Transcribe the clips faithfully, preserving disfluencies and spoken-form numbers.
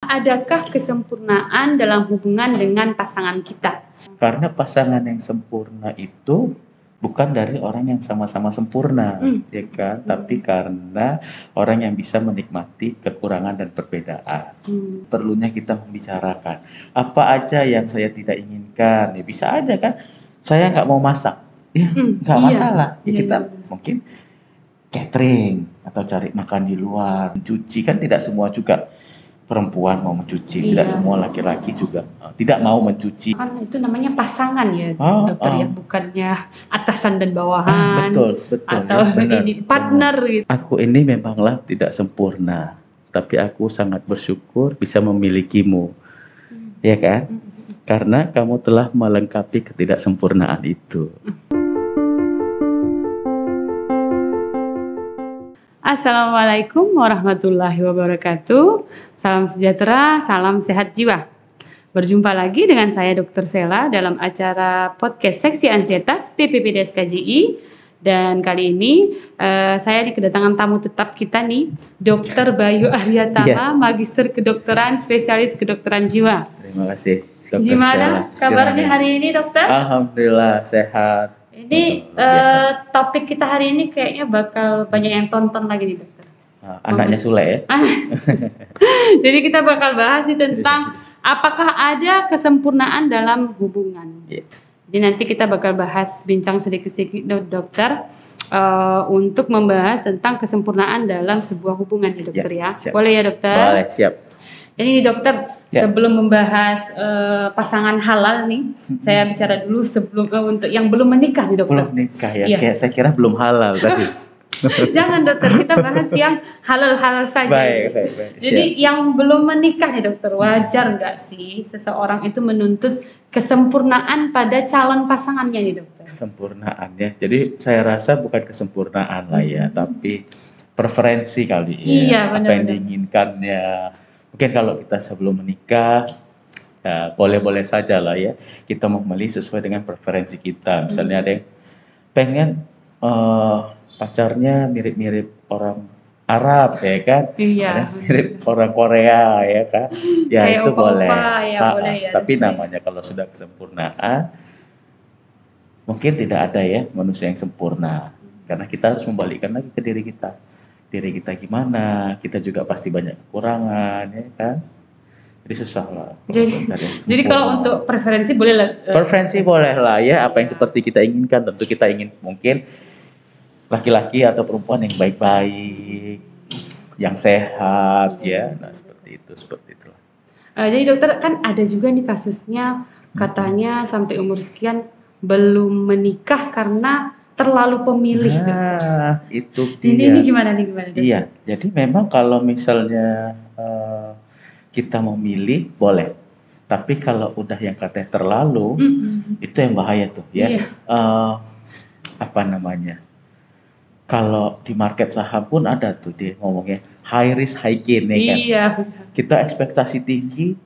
Adakah kesempurnaan dalam hubungan dengan pasangan kita? Karena pasangan yang sempurna itu bukan dari orang yang sama-sama sempurna, Hmm. ya kan? Tapi karena orang yang bisa menikmati kekurangan dan perbedaan. Hmm. Perlunya kita membicarakan apa aja yang saya tidak inginkan. Ya bisa aja kan, saya nggak mau masak, ya Hmm, nggak iya. masalah. Ya, Iya, kita iya. mungkin catering atau cari makan di luar, mencuci kan tidak semua juga perempuan mau mencuci, Iya. tidak semua laki-laki juga uh, tidak mau mencuci. Kan itu namanya pasangan ya, Oh, dokter oh. ya, bukannya atasan dan Ah, bawahan betul, betul atau ya, benar, ini partner gitu. Aku ini memanglah tidak sempurna, tapi aku sangat bersyukur bisa memilikimu, Hmm. ya kan? Hmm. Karena kamu telah melengkapi ketidaksempurnaan itu. Assalamualaikum warahmatullahi wabarakatuh. Salam sejahtera, salam sehat jiwa. Berjumpa lagi dengan saya dokter Sela dalam acara podcast Seksi Ansietas P P P D S K J I. Dan kali ini uh, saya kedatangan tamu tetap kita nih, dokter Bayu Aryatama, Iya. Magister Kedokteran, Spesialis Kedokteran Jiwa. Terima kasih, dokter Gimana Sela. kabarnya hari ini, dokter? Alhamdulillah sehat. Ini Oh, biasa. uh, topik kita hari ini kayaknya bakal banyak yang tonton lagi nih, dokter. Nah, anaknya Sule ya. Jadi kita bakal bahas nih tentang apakah ada kesempurnaan dalam hubungan. Yeah. Jadi nanti kita bakal bahas bincang sedikit-sedikit dokter uh, untuk membahas tentang kesempurnaan dalam sebuah hubungan ya dokter Ya, ya. siap. Boleh ya dokter? Boleh, siap. Jadi dokter, Ya. sebelum membahas uh, pasangan halal nih, Hmm. saya bicara dulu sebelum uh, untuk yang belum menikah nih dokter. Belum nikah ya, Iya. kayak saya kira belum halal tadi. Jangan dokter, kita bahas yang halal-halal saja. Baik, baik, baik. Jadi Siap. yang belum menikah nih dokter, wajar nggak sih seseorang itu menuntut kesempurnaan pada calon pasangannya nih dokter? Kesempurnaan ya. Jadi saya rasa bukan kesempurnaan lah ya, Hmm. tapi preferensi kali ya. Iya, Apa yang benar-benar. diinginkannya. Mungkin kalau kita sebelum menikah, ya boleh-boleh saja lah ya. Kita memilih sesuai dengan preferensi kita. Misalnya Hmm. ada yang pengen eh, pacarnya mirip-mirip orang Arab ya kan, Iya. ada yang mirip orang Korea ya kan, ya Kayak itu opa-opa, boleh. ya Ah, boleh ah. ya. Tapi namanya kalau sudah kesempurnaan, mungkin tidak ada ya manusia yang sempurna, karena kita harus membalikkan lagi ke diri kita. Diri kita gimana, kita juga pasti banyak kekurangan ya kan. Jadi susah lah. Jadi, mencari yang jadi kalau sempurna. untuk preferensi boleh lah. eh, Preferensi boleh lah ya, apa yang seperti kita inginkan. Tentu kita ingin mungkin laki-laki atau perempuan yang baik-baik, yang sehat ya. Nah seperti itu, seperti itulah. eh, jadi dokter kan ada juga nih kasusnya katanya sampai umur sekian belum menikah karena terlalu pemilih. dokter. Nah itu Ini, dia. ini gimana nih gimana? dokter? Iya, jadi memang kalau misalnya eh, kita memilih boleh, tapi kalau udah yang katanya terlalu, Mm-mm. itu yang bahaya tuh ya. Iya. Eh, apa namanya? Kalau di market saham pun ada tuh dia ngomongnya high risk high gain ya kan. Iya. Kita ekspektasi tinggi,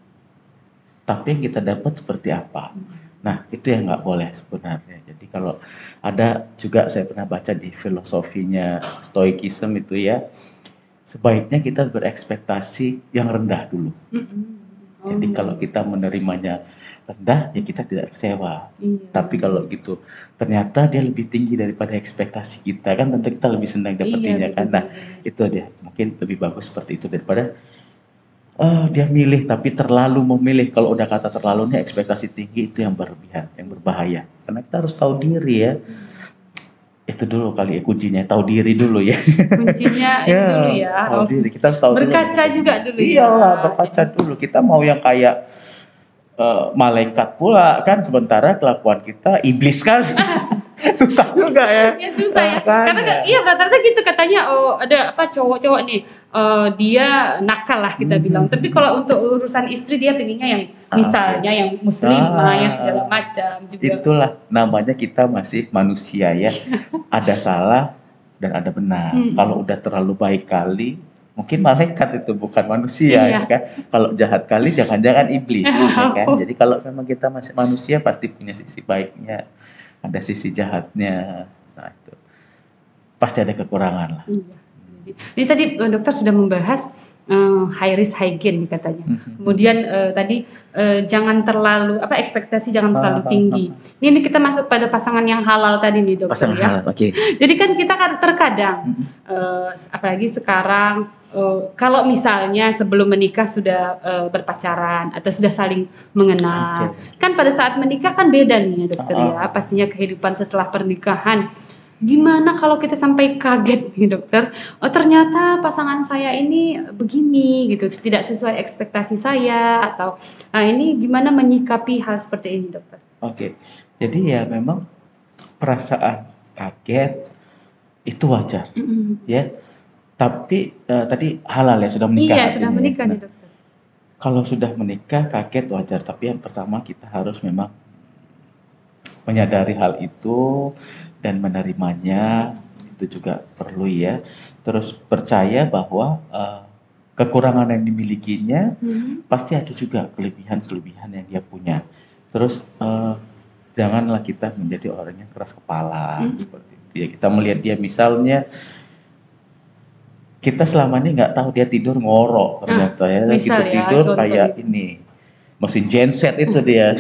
tapi yang kita dapat seperti apa? Nah itu yang nggak boleh sebenarnya. Jadi kalau ada juga saya pernah baca di filosofinya Stoicism itu ya, sebaiknya kita berekspektasi yang rendah dulu. Mm-mm. Oh. Jadi kalau kita menerimanya rendah, ya kita tidak kecewa. Iya. Tapi kalau gitu, ternyata dia lebih tinggi daripada ekspektasi kita, kan tentu kita lebih senang dapetinnya Iya, kan. Nah, betul-betul. itu dia. Mungkin lebih bagus seperti itu daripada oh, dia milih tapi terlalu memilih. Kalau udah kata terlalu nih ekspektasi tinggi, itu yang berlebihan, yang berbahaya. Karena kita harus tahu diri ya. Itu dulu kali ya kuncinya, tahu diri dulu ya. Kuncinya itu dulu ya. Tahu Oh. diri, kita harus tahu dulu. Berkaca juga dulu ya. Iyalah, berkaca dulu. Kita mau yang kayak eh, malaikat pula kan, sementara kelakuan kita iblis kan. Susah juga ya. Ya susah ya. Makanya. Karena kan- iya rata-rata gitu katanya, oh ada apa cowok-cowok nih, eh, dia nakal lah kita Hmm. bilang. Tapi kalau untuk urusan istri dia pengennya yang misalnya yang muslimah, Ah. yang segala macam juga. Itulah namanya kita masih manusia ya. Ada salah dan ada benar. Hmm. Kalau udah terlalu baik kali, mungkin malaikat itu bukan manusia Iya. ya kan. Kalau jahat kali jangan-jangan iblis ya kan. Jadi kalau memang kita masih manusia pasti punya sisi baiknya, ada sisi jahatnya. Nah itu pasti ada kekurangan lah. Iya. Ini tadi eh, dokter sudah membahas eh, high risk high gain katanya. Kemudian eh, tadi eh, jangan terlalu apa ekspektasi jangan terlalu tinggi. Ini, ini kita masuk pada pasangan yang halal tadi nih dokter Pasangan ya. halal, oke. Jadi kan kita kan terkadang eh, apalagi sekarang eh, kalau misalnya sebelum menikah sudah eh, berpacaran atau sudah saling mengenal, Oke. kan pada saat menikah kan beda nih ya dokter Ah, ya. Pastinya kehidupan setelah pernikahan. Gimana kalau kita sampai kaget nih dokter, oh ternyata pasangan saya ini begini gitu, tidak sesuai ekspektasi saya atau nah ini gimana menyikapi hal seperti ini dokter? Oke, jadi ya memang perasaan kaget itu wajar, Mm-mm. ya. Tapi eh, tadi halal ya, sudah menikah Iya artinya sudah ya. menikah Nah, nih dokter. kalau sudah menikah kaget wajar, tapi yang pertama kita harus memang menyadari hal itu dan menerimanya, itu juga perlu ya. Terus percaya bahwa eh, kekurangan yang dimilikinya Mhm. pasti ada juga kelebihan-kelebihan yang dia punya. Terus eh, janganlah kita menjadi orang yang keras kepala Mhm. seperti itu ya. Kita melihat dia misalnya kita selama ini nggak tahu dia tidur ngorok ternyata ya. misal Gitu ya, tidur contoh kayak gitu. ini mesin genset itu dia.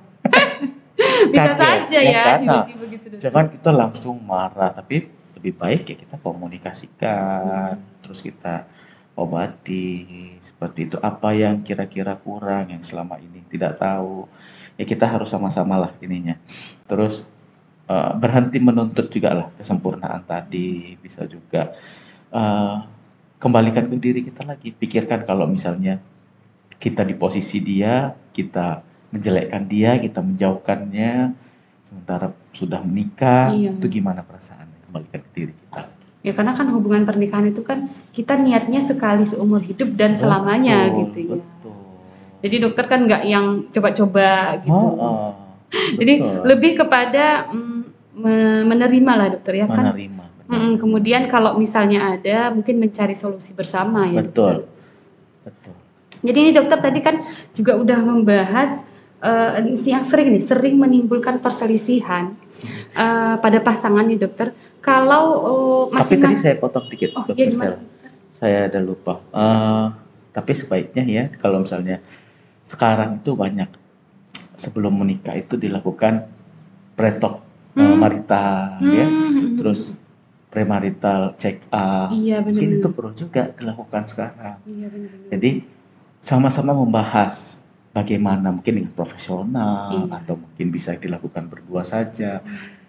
Bisa Kaget saja ya ya kan. Nah, tiba-tiba gitu dokter. jangan kita langsung marah, tapi lebih baik ya kita komunikasikan, terus kita obati seperti itu. Apa yang kira-kira kurang yang selama ini tidak tahu, ya kita harus sama-sama lah ininya. Terus eh, berhenti menuntut juga lah kesempurnaan tadi, bisa juga eh, kembalikan ke diri kita lagi. Pikirkan kalau misalnya kita di posisi dia, kita menjelekkan dia, kita menjauhkannya, sementara sudah menikah, Iya. itu gimana perasaannya? Kembalikan ke diri kita. Ya karena kan hubungan pernikahan itu kan kita niatnya sekali seumur hidup dan selamanya Betul, gitu ya. betul. Jadi dokter kan nggak yang coba-coba gitu. Oh, oh, Jadi betul. lebih kepada mm, me- menerima lah dokter ya kan. Menerima. benar. Mm, kemudian kalau misalnya ada mungkin mencari solusi bersama ya Betul, dokter. betul. Jadi ini dokter tadi kan juga udah membahas eh, yang sering nih sering menimbulkan perselisihan eh, pada pasangan nih dokter. Kalau eh, Tapi tadi masing-masing saya potong dikit, oh ya dokter gimana? Sel. Saya ada lupa. Eh, tapi sebaiknya ya, kalau misalnya sekarang itu banyak sebelum menikah itu dilakukan pretok eh, Hmm. marital ya, Hmm. terus premarital check up. Iya Mungkin benar-benar. itu perlu juga dilakukan sekarang. Iya benar-benar. Jadi sama-sama membahas bagaimana mungkin dengan profesional Iya. atau mungkin bisa dilakukan berdua saja.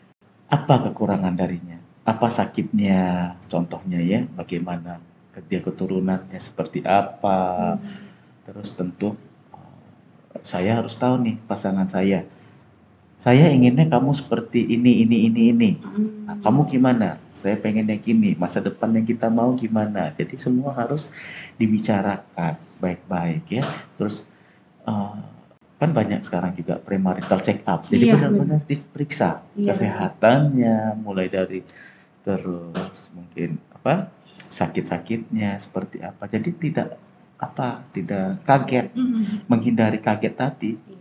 Apa kekurangan darinya? Apa sakitnya? Contohnya ya, bagaimana ke- dia keturunannya seperti apa? Terus tentu eh, saya harus tahu nih pasangan saya. Saya inginnya kamu seperti ini, ini, ini, ini. Nah, kamu gimana? Saya pengennya gini. Masa depan yang kita mau gimana? Jadi semua harus dibicarakan baik-baik ya. Terus eh, kan banyak sekarang juga premarital check up. Jadi Iya, benar-benar diperiksa Iya, kesehatannya, mulai dari terus mungkin apa sakit-sakitnya seperti apa. Jadi tidak apa tidak kaget, Mm-mm. menghindari kaget tadi. Iya.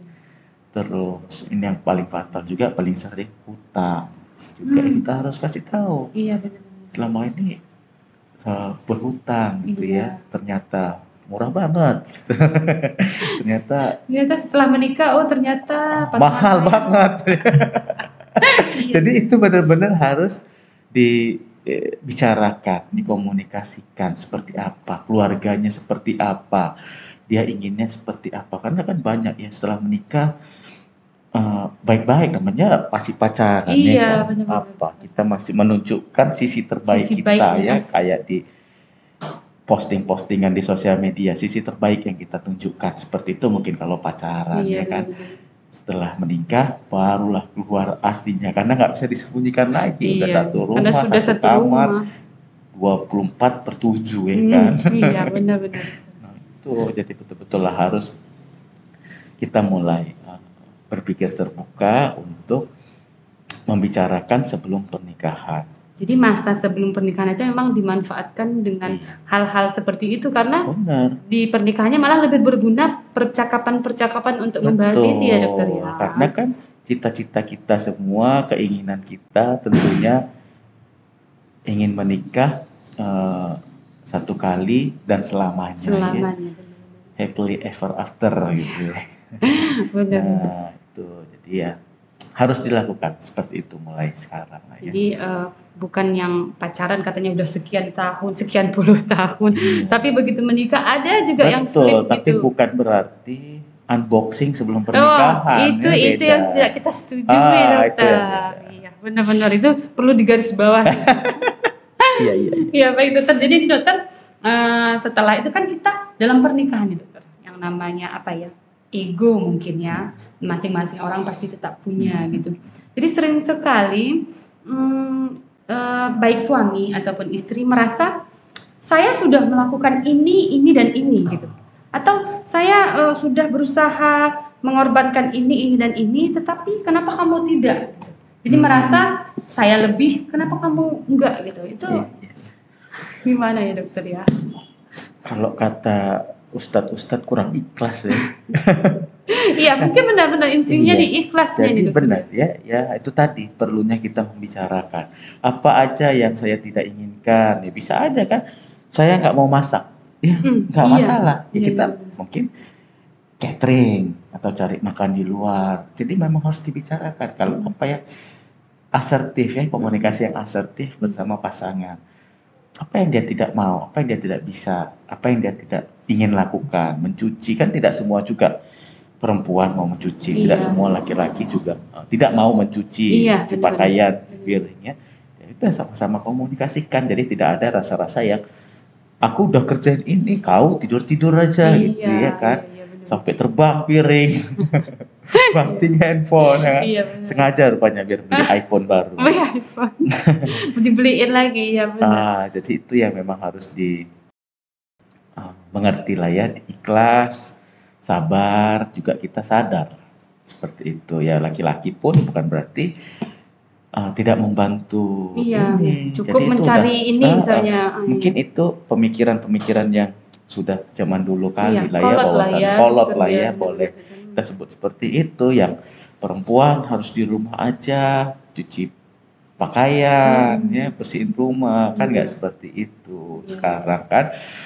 Terus ini yang paling fatal juga paling sering hutang juga Hmm. kita harus kasih tahu. Iya benar-benar. Selama ini eh, berhutang gitu Iya. ya, ternyata murah banget. Ternyata Ternyata setelah menikah, oh ternyata pasangan mahal saya- banget. Iya. Jadi itu benar-benar harus dibicarakan, dikomunikasikan seperti apa, keluarganya seperti apa, dia inginnya seperti apa. Karena kan banyak ya setelah menikah eh, baik-baik namanya masih pacaran ya Iya, kan. benar-benar. Apa kita masih menunjukkan sisi terbaik Sisi kita baiknya. ya, kayak di posting-postingan di sosial media, sisi terbaik yang kita tunjukkan seperti itu mungkin kalau pacaran Iya ya kan. benar-benar. Setelah menikah barulah keluar aslinya karena nggak bisa disembunyikan lagi. Udah Iya, satu karena rumah, sudah satu satu kamar, rumah. dua puluh empat per tujuh ya Hmm, kan. iya benar-benar. Nah, itu jadi betul-betul lah harus kita mulai uh, berpikir terbuka untuk membicarakan sebelum pernikahan. Jadi masa sebelum pernikahan itu memang dimanfaatkan dengan Iya, hal-hal seperti itu karena benar. di pernikahannya malah lebih berguna percakapan-percakapan untuk membahas itu ya dokter ya. Karena kan cita-cita kita semua, keinginan kita tentunya ingin menikah eh, satu kali dan selamanya, Selamanya. ya. Happily ever after gitu ya. Benar. Nah, itu jadi ya harus dilakukan seperti itu mulai sekarang lah, ya. Jadi uh, bukan yang pacaran katanya udah sekian tahun, sekian puluh tahun, Iya. tapi begitu menikah ada juga Betul, yang slip tapi gitu. bukan berarti unboxing sebelum Oh, pernikahan. itu ya, itu beda. yang tidak kita setujui, Ah, itu dokter. yang beda. Iya, benar-benar itu perlu digarisbawahi. Iya, iya. Iya, baik dokter. Jadi ini dokter, uh, setelah itu kan kita dalam pernikahan ya dokter, yang namanya apa ya, ego mungkin ya, masing-masing orang pasti tetap punya gitu. Jadi sering sekali hmm, uh, baik suami ataupun istri merasa saya sudah melakukan ini, ini dan ini gitu, atau saya uh, sudah berusaha mengorbankan ini, ini dan ini, tetapi kenapa kamu tidak? Jadi Hmm. merasa saya lebih, kenapa kamu enggak gitu? Itu Iya, iya. gimana ya dokter ya? Kalau kata ustadz-ustadz kurang ikhlas ya. Iya, mungkin benar-benar intinya Iya. di ikhlasnya Jadi nih dokter. benar ya, ya itu tadi perlunya kita membicarakan apa aja yang saya tidak inginkan. Ya bisa aja kan, saya nggak mau masak, ya Hmm, nggak iya. masalah. Ya Iya, kita iya. mungkin catering atau cari makan di luar. Jadi memang harus dibicarakan. Kalau apa ya, asertif ya, komunikasi yang asertif bersama pasangan. Apa yang dia tidak mau, apa yang dia tidak bisa, apa yang dia tidak ingin lakukan. Mencuci kan tidak semua juga perempuan mau mencuci, Iya. tidak semua laki-laki juga uh, tidak mau mencuci Iya, cuci benar-benar. pakaian, piringnya. Ya udah sama-sama komunikasikan. Jadi tidak ada rasa-rasa yang aku udah kerjain ini, kau tidur-tidur aja gitu ya kan. Iya, iya, benar. Sampai terbang piring, banting handphone, ya kan? Iya, benar. Sengaja rupanya biar beli iPhone baru. Beli iPhone. Dibeliin lagi ya benar. Ah, jadi itu yang memang harus di ah, mengerti lah ya, ikhlas, sabar, juga kita sadar seperti itu ya. Laki-laki pun bukan berarti ah, tidak membantu Iya, ini. cukup Jadi itu mencari udah, ini ah, misalnya. ah, mungkin itu pemikiran-pemikiran yang sudah zaman dulu kali Iya, lah ya, kolot lah wawasan ya, kolot dokter, lah ya, ya, benar, boleh benar. kita sebut seperti itu. Yang perempuan harus di rumah aja, cuci pakaian, Hmm. ya bersihin rumah, kan Iya. nggak seperti itu. Iya. Sekarang kan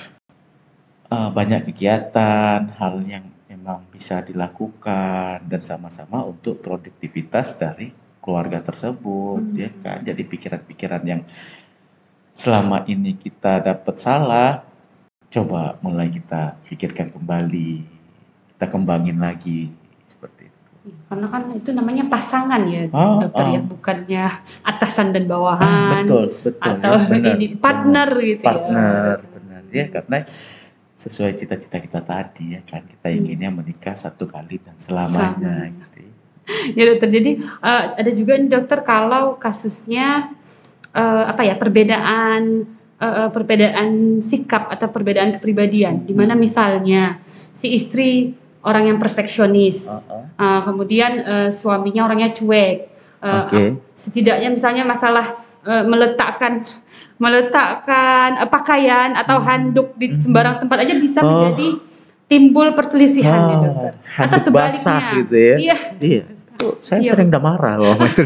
uh, banyak kegiatan, hal yang memang bisa dilakukan dan sama-sama untuk produktivitas dari keluarga tersebut, Hmm. ya kan. Jadi pikiran-pikiran yang selama ini kita dapat salah, coba mulai kita pikirkan kembali, kita kembangin lagi seperti itu. Karena kan itu namanya pasangan ya, Oh, dokter oh. ya, bukannya atasan dan Ah, bawahan. betul, betul. Atau ya, benar, ini partner benar. gitu Partner, ya. benar ya, karena sesuai cita-cita kita tadi ya kan, kita Hmm. inginnya menikah satu kali dan selamanya. Selamanya. Gitu. Ya dokter, jadi uh, ada juga nih dokter kalau kasusnya uh, apa ya, perbedaan uh, perbedaan sikap atau perbedaan kepribadian, di mana misalnya si istri orang yang perfeksionis, Uh-uh. uh, kemudian uh, suaminya orangnya cuek. Uh, Oke. Setidaknya misalnya masalah uh, meletakkan meletakkan uh, pakaian atau handuk di sembarang tempat aja bisa Oh. menjadi timbul perselisihan ya Ah, dokter. Atau handuk sebaliknya. basah gitu ya. Iya. Iya. Tuh, saya Iya. sering udah marah loh, Mas.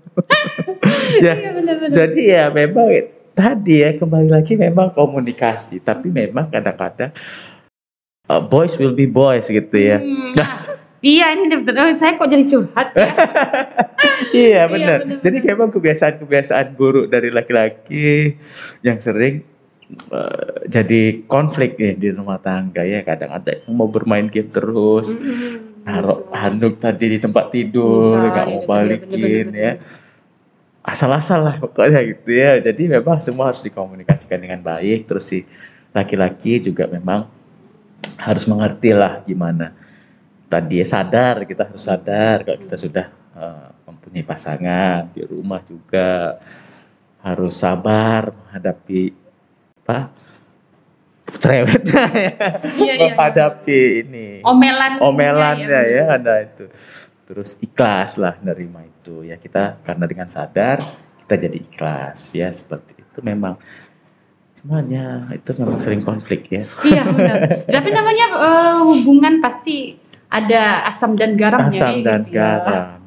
Ya, Iya, benar-benar. jadi ya memang tadi ya, kembali lagi memang komunikasi, tapi memang kadang-kadang uh, boys will be boys gitu ya. Hmm, nah, iya ini dokter. Oh, saya kok jadi curhat ya? Iya benar. benar-benar. Jadi memang kebiasaan-kebiasaan buruk dari laki-laki yang sering uh, jadi konflik ya di rumah tangga ya. Kadang ada yang mau bermain game terus, Mm-mm. naruh Bisa. handuk tadi di tempat tidur, Bisa, nggak ya, mau dokter, ya, balikin benar-benar. ya. Asal-asal lah pokoknya gitu ya. Jadi memang semua harus dikomunikasikan dengan baik. Terus si laki-laki juga memang harus mengerti lah gimana. Tadi ya sadar, kita harus sadar kalau kita sudah uh, mempunyai pasangan di rumah juga harus sabar menghadapi apa cerewetnya ya, Iya, iya. menghadapi ini Omelan. omelannya ya, benar. ada itu. Terus ikhlas lah nerima itu ya, kita karena dengan sadar kita jadi ikhlas ya, seperti itu. Memang cuman ya itu memang sering konflik ya. Iya benar. Tapi namanya uh, hubungan pasti ada asam dan garamnya. Asam ya, dan gitu ya. garam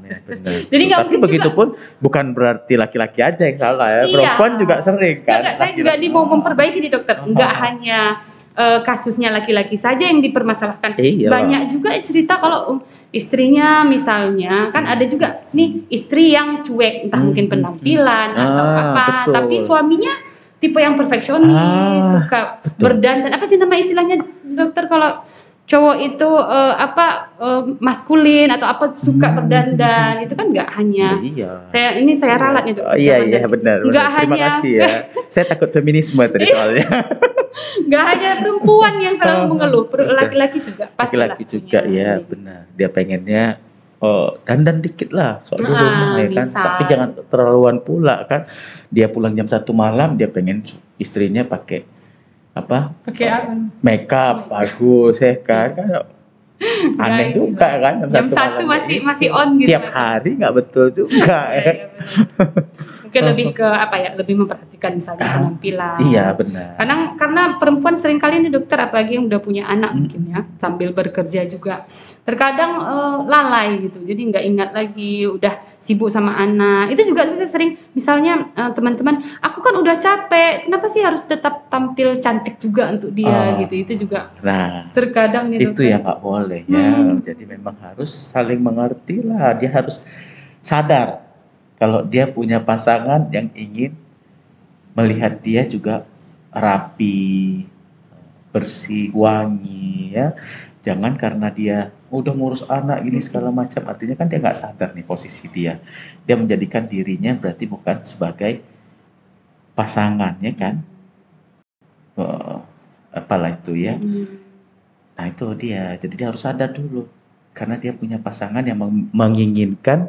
Iya, benar. Jadi nggak Tapi mungkin begitu juga. pun bukan berarti laki-laki aja yang salah ya. Iya. Perempuan juga sering kan. Enggak, saya juga Laki-laki. nih mau memperbaiki nih dokter. Ah, Enggak ah, ah. hanya eh, kasusnya laki-laki saja yang dipermasalahkan. Iya. Banyak juga cerita kalau um, istrinya misalnya kan ada juga nih istri yang cuek, entah Hmm, mungkin hmm, penampilan hmm. atau Ah, apa, betul. tapi suaminya tipe yang perfeksionis, Ah, suka betul. berdandan. Apa sih nama istilahnya dokter kalau cowok itu eh, apa eh, maskulin atau apa suka Hmm. berdandan itu kan nggak hanya Iya. saya ini saya ralat nih dokter. Oh, iya jangan iya dari- benar. nggak benar. Terima hanya kasih ya. Saya takut feminisme tadi soalnya. nggak hanya perempuan yang selalu mengeluh, per- Betul. laki-laki juga pasti Laki-laki juga ya benar. Dia pengennya oh dandan dikit lah kalau di Ah, rumah ya kan. bisa. Tapi jangan terlaluan pula kan. Dia pulang jam satu malam dia pengen istrinya pakai apa? pakai apa? Make up bagus ya kan. Kan aneh Guys, juga kan jam satu malam. masih masih on gitu. Tiap hari nggak betul juga Iya, ya. iya, benar. Mungkin lebih ke apa ya? Lebih memperhatikan misalnya penampilan. Iya benar. Karena karena perempuan sering kali nih dokter apalagi yang udah punya anak Hmm. mungkin ya sambil bekerja juga terkadang eh, lalai gitu jadi nggak ingat lagi udah sibuk sama anak itu juga saya sering misalnya eh, teman-teman aku kan udah capek kenapa sih harus tetap tampil cantik juga untuk dia Ah. gitu itu juga Nah terkadang nih itu dokter. yang nggak boleh ya. Hmm. Jadi memang harus saling mengerti lah. Dia harus sadar kalau dia punya pasangan yang ingin melihat dia juga rapi, bersih, wangi ya. Jangan karena dia udah ngurus anak ini segala macam, artinya kan dia nggak sadar nih posisi dia. Dia menjadikan dirinya berarti bukan sebagai pasangan ya kan. Oh, apalah itu ya. Hmm. Nah itu dia, jadi dia harus sadar dulu karena dia punya pasangan yang meng- menginginkan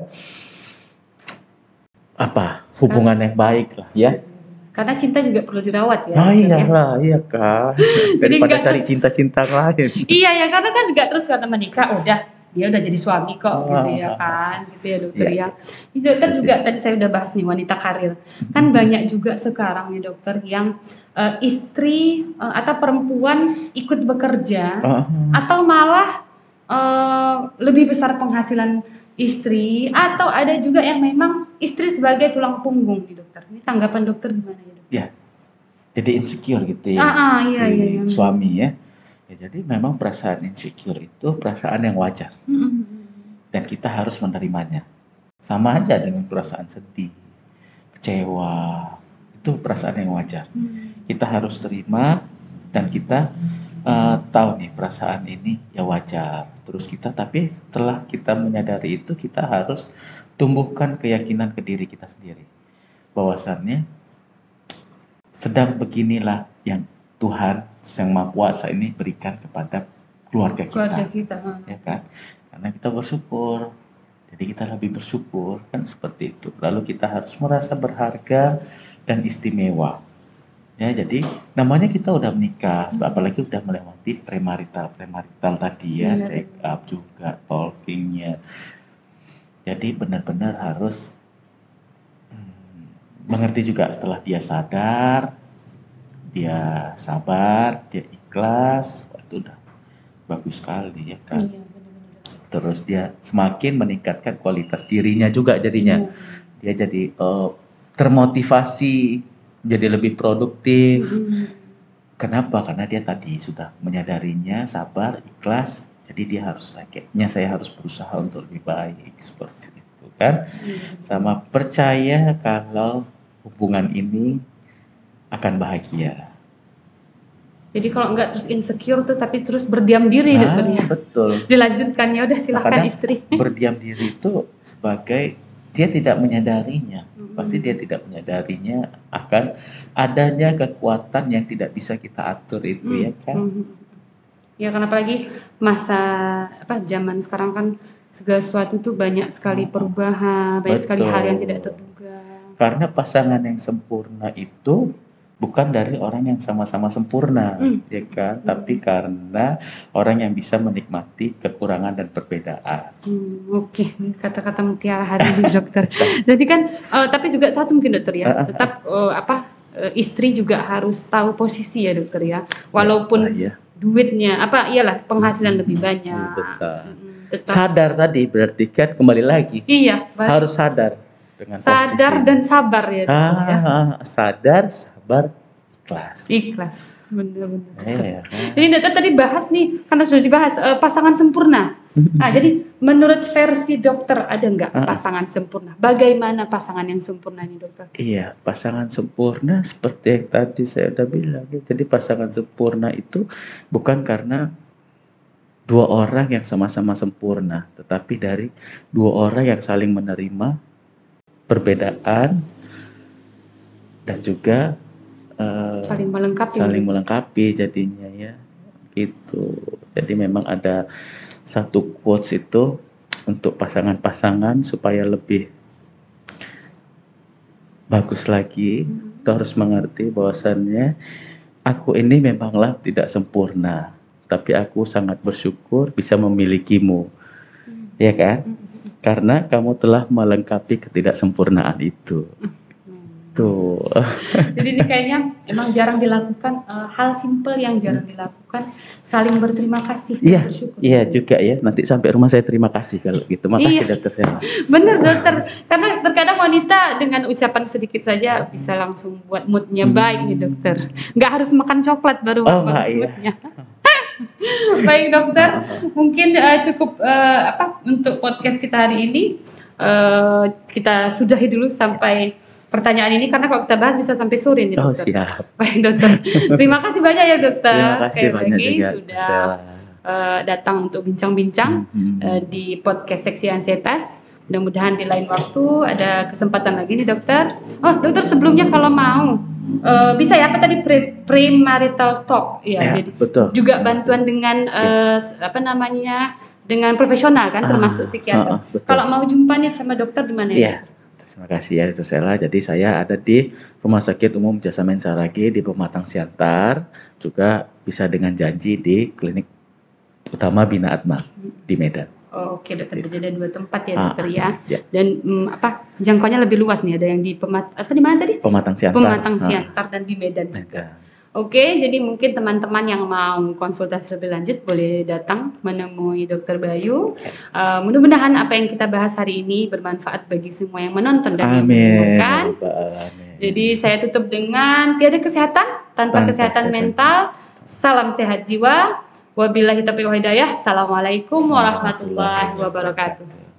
apa hubungan yang baik lah ya. Karena cinta juga perlu dirawat ya. Ah dokter, ya. iyalah, iya kan. Daripada nggak cari terus- cinta-cinta lain. Iya ya karena kan nggak terus karena menikah udah dia udah jadi suami kok gitu ya Ah. kan gitu ya dokter Iya, ya. Ini dokter juga tadi saya udah bahas nih wanita karir. Kan banyak juga sekarang nih dokter yang eh, istri eh, atau perempuan ikut bekerja Ah, atau malah eh, lebih besar penghasilan istri atau ada juga yang memang istri sebagai tulang punggung nih dokter. Ini tanggapan dokter gimana ya dokter? ya. Jadi insecure gitu ya Ah, ah, si iya, iya, iya. suami ya. Ya. Jadi memang perasaan insecure itu perasaan yang wajar Hmm. dan kita harus menerimanya. Sama aja dengan perasaan sedih, kecewa, itu perasaan yang wajar. Hmm. Kita harus terima dan kita eh, tahu nih perasaan ini ya wajar. Terus kita tapi setelah kita menyadari itu kita harus tumbuhkan keyakinan ke diri kita sendiri bahwasannya sedang beginilah yang Tuhan Sang Maha Kuasa ini berikan kepada keluarga kita, Keluarga kita. ah. ya kan? Karena kita bersyukur, jadi kita lebih bersyukur kan seperti itu. Lalu kita harus merasa berharga dan istimewa. Ya, jadi namanya kita udah menikah, apalagi udah melewati premarital, premarital tadi ya, Benar. check up juga, talkingnya. Jadi benar-benar harus hmm, mengerti juga setelah dia sadar, dia sabar, dia ikhlas, wah, itu udah bagus sekali ya kan. Iya, benar-benar. Terus dia semakin meningkatkan kualitas dirinya juga jadinya. Iya. Dia jadi eh, termotivasi, jadi lebih produktif. Mm-mm. Kenapa? Karena dia tadi sudah menyadarinya, sabar, ikhlas. Jadi dia harus kayaknya saya harus berusaha untuk lebih baik seperti itu kan. Iya. Sama percaya kalau hubungan ini akan bahagia. Jadi kalau enggak terus insecure tuh tapi terus berdiam diri Nah, dokter ya. betul. Dilanjutkannya udah silakan Kadang istri. Berdiam diri itu sebagai dia tidak menyadarinya. Mm-mm. Pasti dia tidak menyadarinya akan adanya kekuatan yang tidak bisa kita atur itu ya kan. Mhm. Ya karena apalagi masa apa zaman sekarang kan segala sesuatu tuh banyak sekali perubahan, banyak sekali Betul. hal yang tidak terduga. Karena pasangan yang sempurna itu bukan dari orang yang sama-sama sempurna, Hmm. ya kan? Tapi karena orang yang bisa menikmati kekurangan dan perbedaan. Hmm, Oke, kata-kata mutiara hari ini dokter. Jadi kan, eh, tapi juga satu mungkin dokter ya, tetap eh, apa eh, istri juga harus tahu posisi ya dokter ya, walaupun Nah, ya, duitnya apa iyalah penghasilan lebih banyak. besar. Mm-mm. tetap sadar tadi berarti kan kembali lagi iya balik. harus sadar dengan Sadar posisi. dan sabar ya dokter ya. Ah, sadar, sabar, ikhlas. Ikhlas, bener-bener. Iya. Jadi dokter tadi bahas nih, karena sudah dibahas eh, pasangan sempurna. Nah, jadi menurut versi dokter ada nggak Ah. pasangan sempurna? Bagaimana pasangan yang sempurna nih dokter? Iya, pasangan sempurna seperti yang tadi saya udah bilang. ya. Jadi pasangan sempurna itu bukan karena dua orang yang sama-sama sempurna, tetapi dari dua orang yang saling menerima perbedaan dan juga eh, Saling melengkapi. saling melengkapi jadinya ya. Gitu. Jadi memang ada satu quotes itu untuk pasangan-pasangan supaya lebih bagus lagi. Hmm. Kita harus mengerti bahwasannya aku ini memanglah tidak sempurna, tapi aku sangat bersyukur bisa memilikimu. Hmm. Ya kan? Hmm. Karena kamu telah melengkapi ketidaksempurnaan itu. Hmm. Tuh. Jadi ini kayaknya emang jarang dilakukan eh, hal simple yang jarang dilakukan, saling berterima kasih dan Iya, bersyukur. iya juga ya. Nanti sampai rumah saya terima kasih kalau gitu. Makasih Iya. dokter Sela. Bener dokter, karena terkadang wanita dengan ucapan sedikit saja bisa langsung buat moodnya baik nih dokter. Nggak harus makan coklat baru Oh, bagus iya. moodnya. Baik dokter, mungkin eh, cukup eh, apa untuk podcast kita hari ini. Eh, kita sudahi dulu sampai pertanyaan ini karena kalau kita bahas bisa sampai sore nih Oh, dokter. siap. Baik dokter, terima kasih banyak ya dokter. Terima kasih Sekali banyak lagi juga sudah dokter Sela. eh, datang untuk bincang-bincang Mhm. eh, di podcast Seksi Ansietas. Mudah-mudahan di lain waktu ada kesempatan lagi nih dokter. Oh dokter, sebelumnya kalau mau eh, bisa ya apa tadi pre premarital talk ya, Ya, jadi betul. juga bantuan dengan eh, apa namanya dengan profesional kan, Ah, termasuk psikiater. ah, ah, betul. Kalau mau jumpa nih sama dokter di mana ya? Iya. Terima kasih ya dokter Sela. Jadi saya ada di Rumah Sakit Umum Jasamen Saragi di Pematang Siantar. Juga bisa dengan janji di Klinik Utama Bina Atma di Medan. Oke dokter, jadi ada dua tempat ya Ah, dokter ya. ya. Dan mm, apa jangkauannya lebih luas nih, ada yang di pemat apa di mana tadi? Pematang Siantar. Pematang Ah, Siantar dan di Medan juga. Medan. Oke, jadi mungkin teman-teman yang mau konsultasi lebih lanjut boleh datang menemui dokter Bayu. Uh, mudah-mudahan apa yang kita bahas hari ini bermanfaat bagi semua yang menonton dan yang Amin. mendengarkan. Ya Rabbal Alamin. Jadi saya tutup dengan tiada kesehatan tanpa, Tanpa kesehatan kesehatan. mental. Salam sehat jiwa. Wabillahi taufiq wal hidayah. Assalamualaikum warahmatullahi wabarakatuh.